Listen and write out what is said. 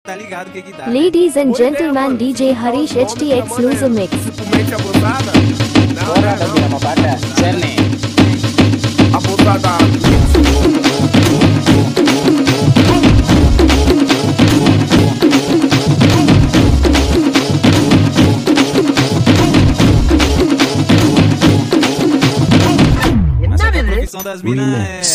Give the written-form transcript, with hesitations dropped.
Tá ligado o que que dá. Ladies and gentlemen, DJ Harish HT exclusive mix. Mente abusada? Não, Bora, não, Davina, Mabata, Journey. abusada. Essa é a profissão das minas é